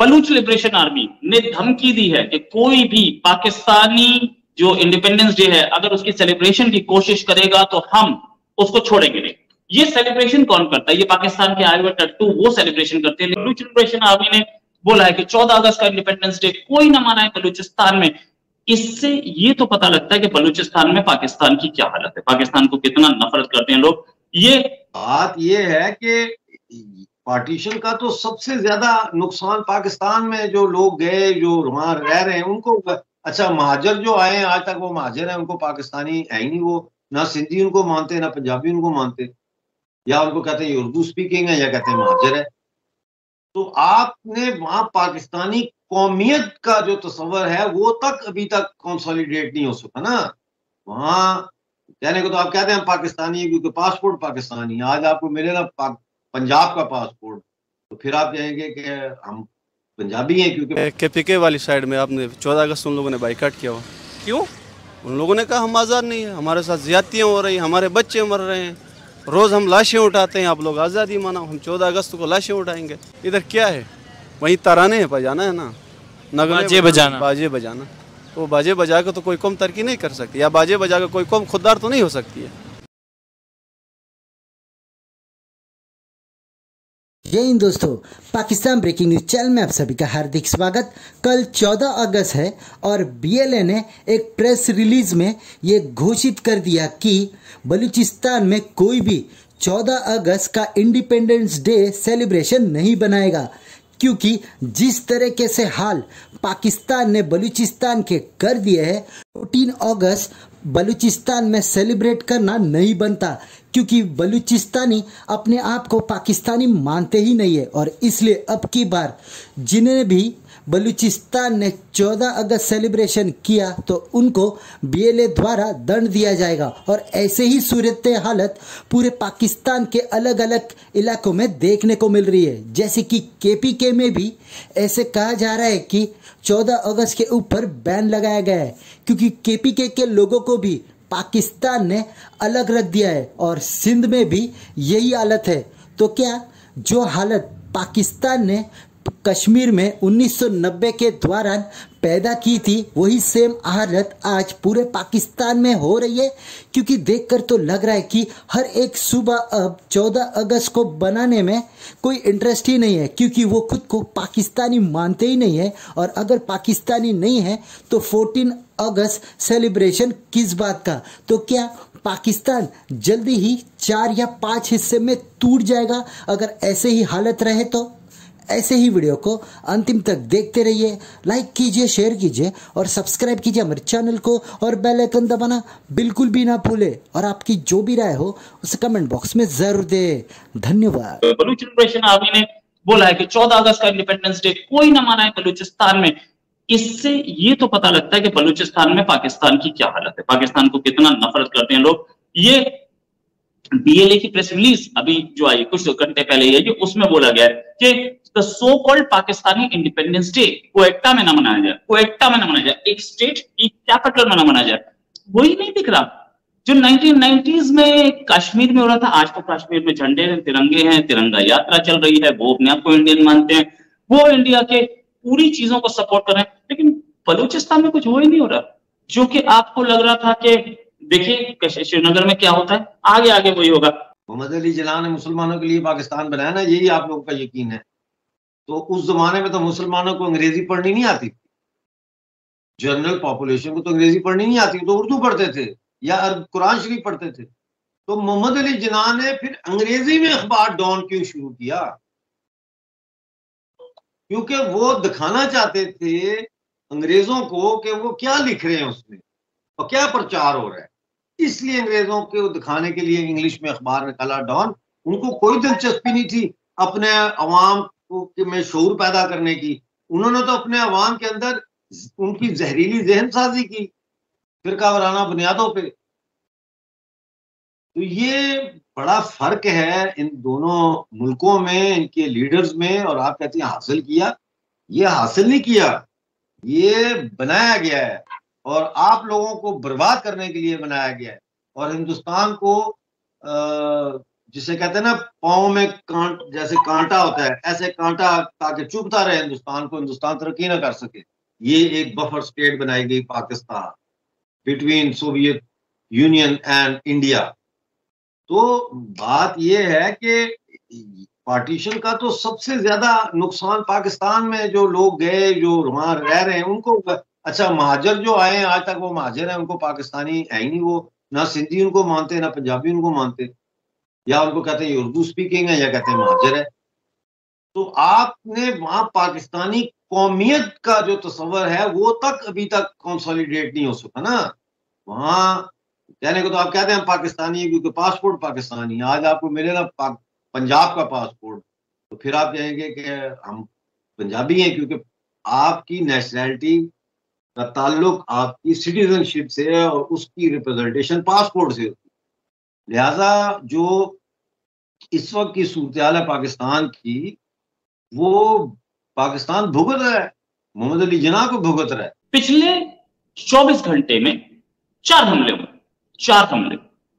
Baloch liberation army ने धमकी दी है कि कोई भी पाकिस्तानी जो इंडिपेंडेंस डे है अगर उसकी सेलिब्रेशन की कोशिश करेगा तो हम उसको छोड़ेंगे नहीं। ये सेलिब्रेशन कौन करता है? ये पाकिस्तान के आए हुए टट्टू वो सेलिब्रेशन करते हैं। बलूच लिबरेशन आर्मी ने बोला है कि 14 अगस्त का इंडिपेंडेंस डे कोई ना मनाए बलूचिस्तान में। इससे ये तो पता लगता है कि बलूचिस्तान में पाकिस्तान की क्या हालत है, पाकिस्तान को कितना नफरत करते हैं लोग। ये बात ये है कि पार्टीशन का तो सबसे ज्यादा नुकसान पाकिस्तान में जो लोग गए, जो वहां रह रहे हैं उनको, अच्छा महाजर जो आए हैं आज तक वो महाजर हैं, उनको पाकिस्तानी है ही नहीं, वो ना सिंधी उनको मानते ना पंजाबी उनको मानते, या उनको कहते हैं उर्दू स्पीकिंग है या कहते हैं महाजर है। तो आपने वहां पाकिस्तानी कौमियत का जो तस्वर है वो तक अभी तक कंसोलिडेट नहीं हो सका ना। वहां कहने को तो आप कहते हैं हम पाकिस्तानी है क्योंकि पासपोर्ट पाकिस्तानी, आज आपको मिलेगा पंजाब का पासपोर्ट तो फिर आप कहेंगे कि हम पंजाबी हैं। क्योंकि केपीके वाली साइड में आपने 14 अगस्त उन लोगों ने बाइकाट किया हुआ, क्यों? उन लोगों ने कहा हम आज़ाद नहीं है, हमारे साथ ज्यादतियाँ हो रही, हमारे बच्चे मर रहे हैं, रोज़ हम लाशें उठाते हैं, आप लोग आज़ादी मनाओ, हम 14 अगस्त को लाशें उठाएंगे। इधर क्या है? वहीं तराने बजाना है ना, नगमे बजाना, बाजे बजाना। तो बाजे बजा के तो कोई कौम तरक्की नहीं कर सकती, या बाजे बजा के कोई कौम खुददार तो नहीं हो सकती है। जय हिंद दोस्तों, पाकिस्तान ब्रेकिंग न्यूज चैनल में आप सभी का हार्दिक स्वागत। कल 14 अगस्त है और बीएलए ने एक प्रेस रिलीज में ये घोषित कर दिया कि बलूचिस्तान में कोई भी 14 अगस्त का इंडिपेंडेंस डे सेलिब्रेशन नहीं बनाएगा, क्योंकि जिस तरीके से हाल पाकिस्तान ने बलूचिस्तान के कर दिए हैं, 14 अगस्त बलूचिस्तान में सेलिब्रेट करना नहीं बनता, क्योंकि बलूचिस्तानी अपने आप को पाकिस्तानी मानते ही नहीं है। और इसलिए अब की बार जिन्हें भी बलूचिस्तान ने 14 अगस्त सेलिब्रेशन किया तो उनको बीएलए द्वारा दंड दिया जाएगा। और ऐसे ही सूरत हालत पूरे पाकिस्तान के अलग अलग इलाकों में देखने को मिल रही है। जैसे कि केपीके में भी ऐसे कहा जा रहा है कि 14 अगस्त के ऊपर बैन लगाया गया है, क्योंकि केपीके के लोगों को भी पाकिस्तान ने अलग रख दिया है। और सिंध में भी यही हालत है। तो क्या जो हालत पाकिस्तान ने कश्मीर में 1990 के दौरान पैदा की थी, वही सेम हालत आज पूरे पाकिस्तान में हो रही है। क्योंकि देखकर तो लग रहा है कि हर एक सुबह अब 14 अगस्त को बनाने में कोई इंटरेस्ट ही नहीं है, क्योंकि वो खुद को पाकिस्तानी मानते ही नहीं है। और अगर पाकिस्तानी नहीं है तो 14 अगस्त सेलिब्रेशन किस बात का? तो क्या पाकिस्तान जल्दी ही 4 या 5 हिस्से में टूट जाएगा अगर ऐसे ही हालत रहे तो? ऐसे ही वीडियो को अंतिम तक देखते रहिए, लाइक कीजिए, शेयर कीजिए और सब्सक्राइब कीजिए हमारे चैनल को, और बेल आइकन दबाना बिल्कुल भी ना भूले। और आपकी जो भी राय हो उसे कमेंट बॉक्स में जरूर दे। धन्यवाद। बलूच लिबरेशन आर्मी ने बोला है कि 14 अगस्त का इंडिपेंडेंस डे कोई ना मनाए बलूचिस्तान में। इससे ये तो पता लगता है कि बलूचिस्तान में पाकिस्तान की क्या हालत है, पाकिस्तान को कितना नफरत करते हैं लोग। ये बीएलए की प्रेस रिलीज अभी जो आई कुछ घंटे पहले है, जो उसमें बोला गया है कि the so called Pakistani independence day Quetta में ना मनाया जाए, क्वेटा में ना मनाया जाए, एक स्टेट की कैपिटल में ना मनाया जाए। वही नहीं दिख रहा जो 1990s में कश्मीर में हो रहा था। आज तो कश्मीर में झंडे हैं, तिरंगे हैं, तिरंगा यात्रा चल रही है, वो अपने आप को इंडियन मानते हैं, वो इंडिया के पूरी चीजों को सपोर्ट कर रहे हैं। लेकिन बलूचिस्तान में कुछ हो ही नहीं हो रहा, जो कि आपको लग रहा था कि देखिए श्रीनगर में क्या होता है, आगे आगे वही होगा। मोहम्मद अली जिन्ना ने मुसलमानों के लिए पाकिस्तान बनाया ना, यही आप लोगों का यकीन है। तो उस जमाने में तो मुसलमानों को अंग्रेजी पढ़नी नहीं आती थी, जनरल पॉपुलेशन को तो अंग्रेजी पढ़नी नहीं आती, तो उर्दू पढ़ते थे या कुरान शरीफ पढ़ते थे। तो मोहम्मद अली जिन्ना ने फिर अंग्रेजी में अखबार डॉन क्यों शुरू किया? क्योंकि वो दिखाना चाहते थे अंग्रेजों को कि वो क्या लिख रहे हैं उसमें और क्या प्रचार हो रहा है। इसलिए अंग्रेजों को दिखाने के लिए इंग्लिश में अखबार निकाला डॉन। उनको कोई दिलचस्पी नहीं थी अपने अवाम को में शऊर पैदा करने की। उन्होंने तो अपने अवाम के अंदर उनकी जहरीली जहन साजी की फिरका वाराना बुनियादों पे। तो ये बड़ा फर्क है इन दोनों मुल्कों में, इनके लीडर्स में। और आप कहते हैं हासिल किया, ये हासिल नहीं किया, ये बनाया गया है और आप लोगों को बर्बाद करने के लिए बनाया गया है। और हिंदुस्तान को जिसे कहते हैं ना पाँव में जैसे कांटा होता है, ऐसे कांटा ताकि चुभता रहे हिंदुस्तान को, हिंदुस्तान तरक्की ना कर सके। ये एक बफर स्टेट बनाई गई Pakistan between Soviet Union and India. तो बात ये है कि पार्टीशन का तो सबसे ज्यादा नुकसान पाकिस्तान में जो लोग गए, जो वहां रह रहे हैं उनको, अच्छा महाजर जो आए हैं आज तक वो महाजर हैं, उनको पाकिस्तानी है ही नहीं, वो ना सिंधी उनको मानते ना पंजाबी उनको मानते, या उनको कहते हैं उर्दू स्पीकिंग है या कहते हैं महाजर है। तो आपने वहां पाकिस्तानी कौमियत का जो तस्वर है वो तक अभी तक कंसोलिडेट नहीं हो सका ना। वहां कहने को तो आप कहते हैं हम पाकिस्तानी क्योंकि पासपोर्ट पाकिस्तानी, आज आपको मिलेगा पंजाब का पासपोर्ट तो फिर आप कहेंगे कि हम पंजाबी हैं, क्योंकि आपकी नेशनैलिटी का ताल्लुक आपकी सिटीजनशिप से है और उसकी रिप्रेजेंटेशन पासपोर्ट से होती है। लिहाजा जो इस वक्त की सूरत हाल है पाकिस्तान की, वो पाकिस्तान भुगत रहा है, मोहम्मद अली जिन्ना को भुगत रहा है। पिछले 24 घंटे में 4 हमले हुए, 4 हमले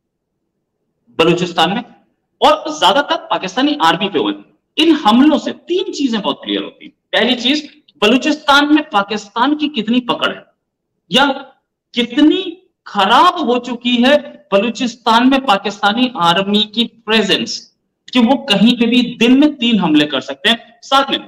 बलूचिस्तान में, और ज्यादातर पाकिस्तानी आर्मी पे हुए। इन हमलों से 3 चीजें बहुत क्लियर होती हैं। पहली चीज, बलूचिस्तान में पाकिस्तान की कितनी पकड़ है या कितनी खराब हो चुकी है बलूचिस्तान में पाकिस्तानी आर्मी की प्रेजेंस, कि वो कहीं पे भी दिन में 3 हमले कर सकते हैं। साथ में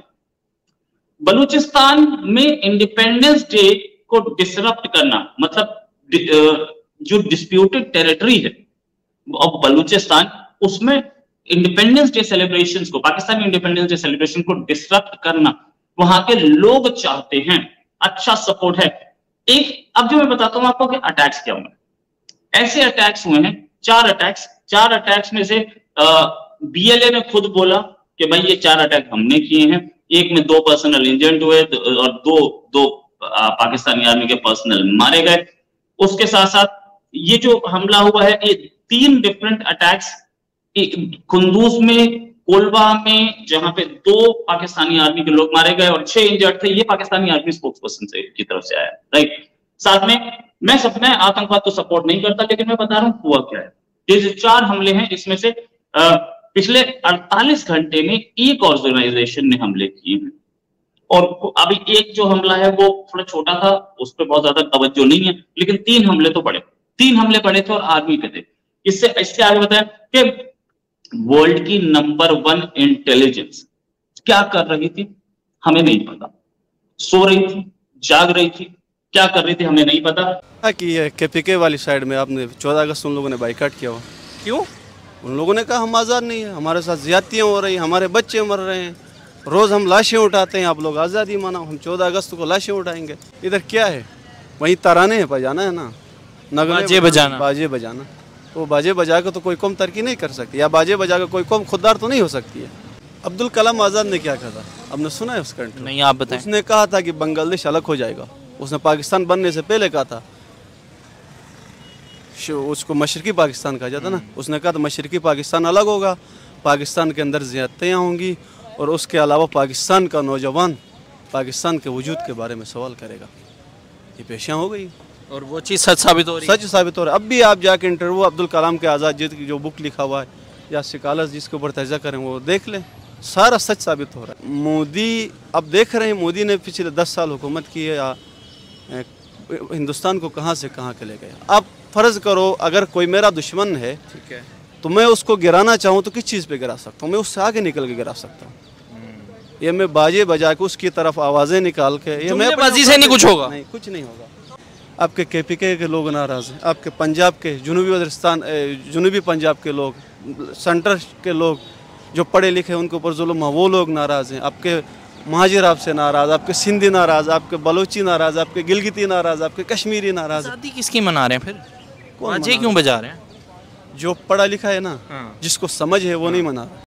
बलूचिस्तान में इंडिपेंडेंस डे को डिसरप्ट करना, मतलब जो डिस्प्यूटेड टेरिटरी है अब बलूचिस्तान, उसमें इंडिपेंडेंस डे सेलिब्रेशंस को, पाकिस्तानी इंडिपेंडेंस डे सेलिब्रेशन को डिसरप्ट करना वहां के लोग चाहते हैं। अच्छा सपोर्ट है। एक अब जो मैं बताता हूं आपको कि अटैक्स क्या हुए, ऐसे अटैक्स हुए हैं 4 अटैक्स। 4 अटैक्स में से बीएलए ने खुद बोला कि भाई ये 4 अटैक हमने किए हैं। एक में 2 पर्सनल इंजर्ड हुए और दो पाकिस्तानी आर्मी के पर्सनल मारे गए। उसके साथ साथ ये जो हमला हुआ है, ये 3 डिफरेंट अटैक्स, कुंदूज में, कोलवा में, जहां पे 2 पाकिस्तानी आर्मी के लोग मारे गए और 6 इंजर्ड थे। ये पाकिस्तानी आर्मी स्पोक्स पर्सन से की तरफ से आया, राइट। साथ में मैं आतंकवाद तो सपोर्ट नहीं करता, लेकिन मैं बता रहा हूं हुआ क्या है। ये जो 4 हमले हैं, इसमें से पिछले 48 घंटे में एक ऑर्गेनाइजेशन ने हमले किए हैं, और अभी एक जो हमला है वो थोड़ा छोटा था, उस पर बहुत ज्यादा तवज्जो नहीं है, लेकिन 3 हमले तो बड़े, 3 हमले बड़े थे और आर्मी पे थे। इससे आगे बताया कि वर्ल्ड की नंबर 1 इंटेलिजेंस क्या कर रही थी हमें नहीं पता, सो रही थी, जाग रही थी, क्या कर रही थी हमें नहीं पता। कि ये केपीके वाली साइड में आपने 14 अगस्त उन लोगों ने बाइकाट किया हुआ, क्यों? उन लोगों ने कहा हम आज़ाद नहीं है, हमारे साथ ज्यादतियाँ हो रही, हमारे बच्चे मर रहे हैं, रोज़ हम लाशें उठाते हैं, आप लोग आज़ादी मनाओ, हम 14 अगस्त को लाशें उठाएंगे। इधर क्या है, वहीं तराने हैं बजाना है ना, बाजे बजाना, बाजे बजाना। तो बाजे बजा के तो कोई कौम तरक्की नहीं कर सकती, या बाजे बजा के कोई कौम खुददार तो नहीं हो सकती है। अब्दुल कलाम आज़ाद ने क्या कहा था, आपने सुना है उसका? नहीं, आप बताएं। उसने कहा था कि बांग्लादेश अलग हो जाएगा। उसने पाकिस्तान बनने से पहले कहा था, उसको मशरकी पाकिस्तान कहा जाता ना, उसने कहा था मशरकी पाकिस्तान अलग होगा, पाकिस्तान के अंदर ज़्यादतियाँ होंगी, और उसके अलावा पाकिस्तान का नौजवान पाकिस्तान के वजूद के बारे में सवाल करेगा। ये पेशियाँ हो गई और वो चीज़ सच साबित हो रही है। सच साबित हो रहा है। अब भी आप जाके इंटरव्यू अब्दुल कलाम के आज़ाद जिद की जो बुक लिखा हुआ है या स्कॉलर्स जिसके ऊपर तर्जा करें वो देख लें, सारा सच साबित हो रहा है। मोदी अब देख रहे हैं, मोदी ने पिछले 10 साल हुकूमत की है, हिंदुस्तान को कहाँ से कहाँ के ले गया। अब फ़र्ज़ करो अगर कोई मेरा दुश्मन है, ठीक है, तो मैं उसको गिराना चाहूँ तो किस चीज़ पे गिरा सकता हूँ? मैं उससे आगे निकल के गिरा सकता हूँ। ये मैं बाजे बजा के उसकी तरफ आवाज़ें निकाल के, ये मैं बाजी से नहीं कुछ होगा, नहीं कुछ नहीं होगा। आपके केपीके के लोग नाराज़ हैं, आपके पंजाब के, जुनूबी पंजाब के लोग, सेंटर के लोग जो पढ़े लिखे उनके ऊपर जुल्म है वो लोग नाराज़ हैं, आपके महाजिर आपसे नाराज़, आपके सिंधी नाराज़, आपके बलोची नाराज़, आपके गिलगिती नाराज़, आपके कश्मीरी नाराज़। आज़ादी किसकी मना रहे हैं फिर? बाजे क्यों बजा रहे हैं? जो पढ़ा लिखा है ना, जिसको समझ है वो नहीं मना रहा।